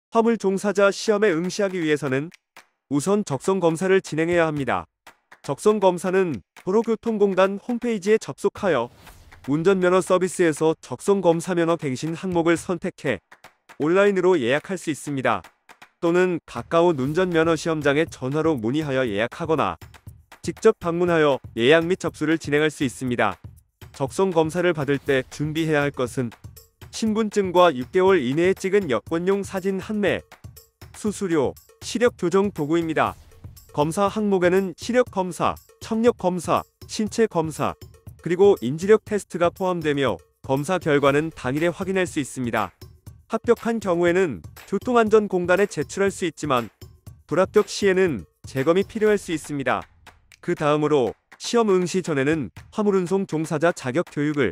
화물 종사자 시험에 응시하기 위해서는 우선 적성 검사를 진행해야 합니다. 적성 검사는 도로교통공단 홈페이지에 접속하여 운전면허 서비스에서 적성 검사 면허 갱신 항목을 선택해 온라인으로 예약할 수 있습니다. 또는 가까운 운전면허 시험장에 전화로 문의하여 예약하거나 직접 방문하여 예약 및 접수를 진행할 수 있습니다. 적성 검사를 받을 때 준비해야 할 것은 신분증과 6개월 이내에 찍은 여권용 사진 한 매, 수수료, 시력 교정 도구입니다. 검사 항목에는 시력 검사, 청력 검사, 신체 검사, 그리고 인지력 테스트가 포함되며 검사 결과는 당일에 확인할 수 있습니다. 합격한 경우에는 교통안전공단에 제출할 수 있지만 불합격 시에는 재검이 필요할 수 있습니다. 그 다음으로 시험 응시 전에는 화물운송 종사자 자격 교육을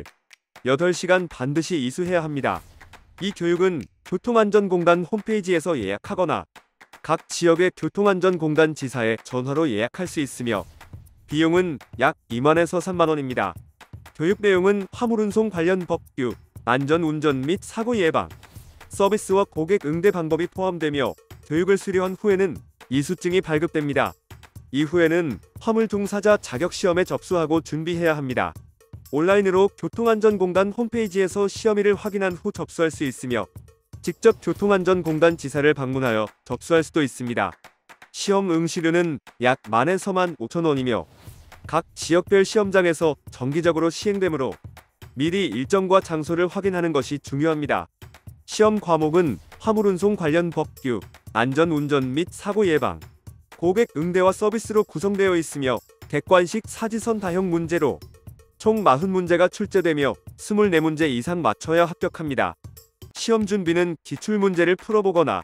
8시간 반드시 이수해야 합니다. 이 교육은 교통안전공단 홈페이지에서 예약하거나 각 지역의 교통안전공단 지사에 전화로 예약할 수 있으며 비용은 약 2만에서 3만원입니다. 교육 내용은 화물운송 관련 법규, 안전운전 및 사고 예방, 서비스와 고객 응대 방법이 포함되며 교육을 수료한 후에는 이수증이 발급됩니다. 이후에는 화물 종사자 자격시험에 접수하고 준비해야 합니다. 온라인으로 교통안전공단 홈페이지에서 시험일을 확인한 후 접수할 수 있으며 직접 교통안전공단 지사를 방문하여 접수할 수도 있습니다. 시험 응시료는 약 10,000에서 15,000원이며 각 지역별 시험장에서 정기적으로 시행되므로 미리 일정과 장소를 확인하는 것이 중요합니다. 시험 과목은 화물운송 관련 법규, 안전운전 및 사고 예방, 고객 응대와 서비스로 구성되어 있으며 객관식 사지선 다형 문제로 총 40문제가 출제되며 24문제 이상 맞춰야 합격합니다. 시험 준비는 기출문제를 풀어보거나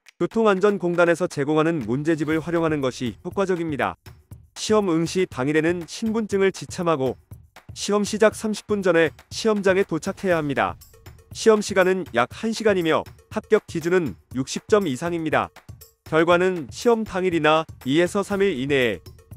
교통안전공단에서 제공하는 문제집을 활용하는 것이 효과적입니다. 시험 응시 당일에는 신분증을 지참하고 시험 시작 30분 전에 시험장에 도착해야 합니다. 시험 시간은 약 1시간이며 합격 기준은 60점 이상입니다. 결과는 시험 당일이나 2에서 3일 이내에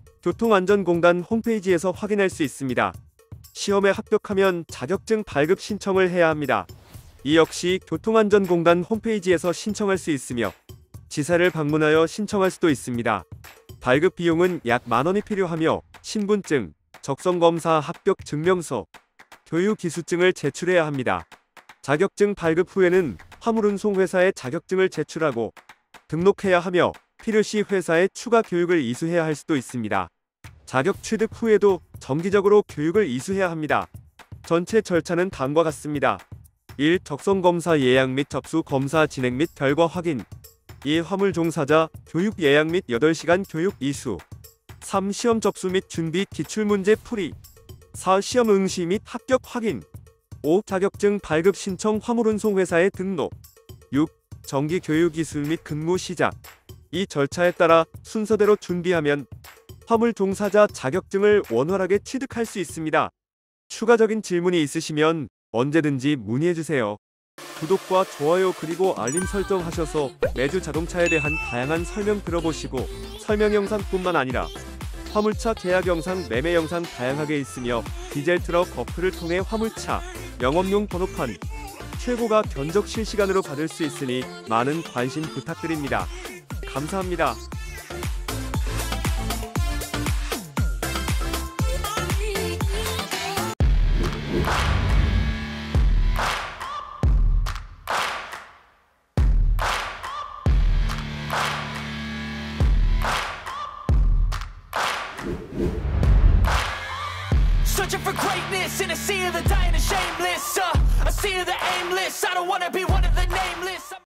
교통안전공단 홈페이지에서 확인할 수 있습니다. 시험에 합격하면 자격증 발급 신청을 해야 합니다. 이 역시 교통안전공단 홈페이지에서 신청할 수 있으며 지사를 방문하여 신청할 수도 있습니다. 발급 비용은 약 10,000원이 필요하며 신분증, 적성검사 합격 증명서, 교육기수증을 제출해야 합니다. 자격증 발급 후에는 화물운송 회사에 자격증을 제출하고 등록해야 하며 필요시 회사에 추가 교육을 이수해야 할 수도 있습니다. 자격 취득 후에도 정기적으로 교육을 이수해야 합니다. 전체 절차는 다음과 같습니다. 1. 적성검사 예약 및 접수 검사 진행 및 결과 확인. 2. 화물 종사자 교육 예약 및 8시간 교육 이수. 3. 시험 접수 및 준비 기출문제 풀이. 4. 시험 응시 및 합격 확인. 5. 자격증 발급 신청 화물운송 회사에 등록. 6. 정기 교육 이수 및 근무 시작. 이 절차에 따라 순서대로 준비하면 화물 종사자 자격증을 원활하게 취득할 수 있습니다. 추가적인 질문이 있으시면 언제든지 문의해주세요. 구독과 좋아요 그리고 알림 설정하셔서 매주 자동차에 대한 다양한 설명 들어보시고 설명 영상뿐만 아니라 화물차 계약 영상, 매매 영상 다양하게 있으며 디젤 트럭 어플을 통해 화물차 영업용 번호판 최고가 견적 실시간으로 받을 수 있으니 많은 관심 부탁드립니다. 감사합니다. Searching for greatness in a sea of the dying and shameless. A sea of the aimless. I don't wanna be one of the nameless.